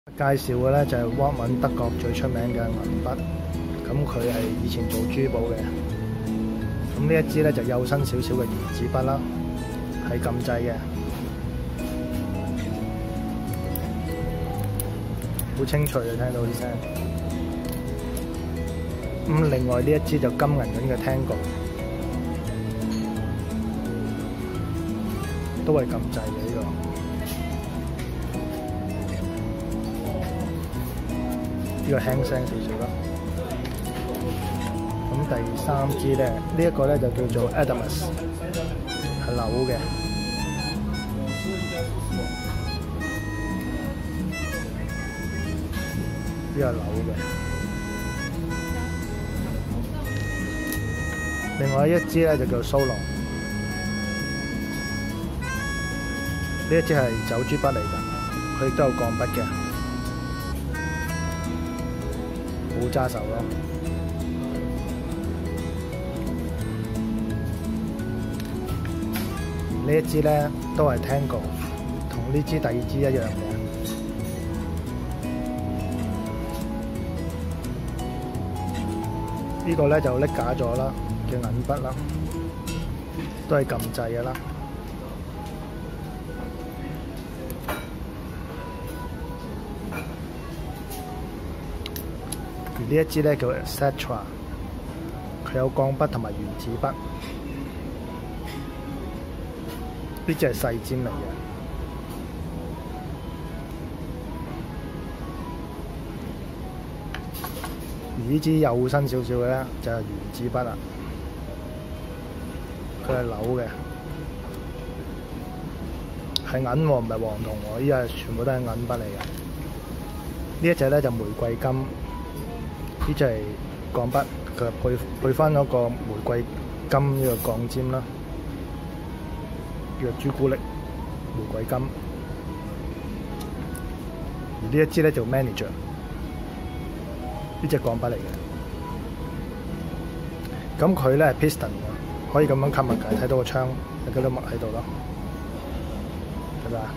介紹嘅咧就係沃敏德國最出名嘅銀筆，咁佢係以前做珠寶嘅。咁呢一支咧就幼身少少嘅原子筆啦，係撳掣嘅，好清脆啊！聽到啲聲。咁另外呢一支就金銀銀嘅 Tango， 都係撳掣嘅呢個。 呢個輕聲少少啦。咁第三支咧，呢一個咧就叫做 Adamus， 係扭嘅。呢個係扭嘅。另外一支咧就叫 Solo， 呢一支係走珠筆嚟㗎，佢亦都有鋼筆嘅。 好揸手咯！呢一支咧都係 Tango， 同呢支第二支一樣嘅。呢個咧就拎假咗啦嘅銀筆啦，都係撳掣嘅啦。 呢一支咧叫 Etc， 佢有鋼筆同埋原子筆。呢支係細尖嚟嘅。而呢支幼身少少嘅咧就係原子筆啦，佢係扭嘅，係銀喎，唔係黃銅喎，依家全部都係銀筆嚟嘅。呢一隻咧就玫瑰金。 呢隻係鋼筆，佢配翻嗰個玫瑰金呢個鋼尖啦，叫做朱古力玫瑰金。而呢一支咧就 Manager， 呢隻鋼筆嚟嘅。咁佢咧係 piston 嘅，可以咁樣吸墨嘅，睇到個槍有幾多墨喺度咯，係咪啊？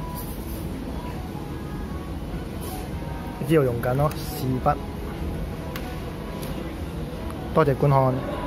呢度用緊咯，試筆。多謝觀看。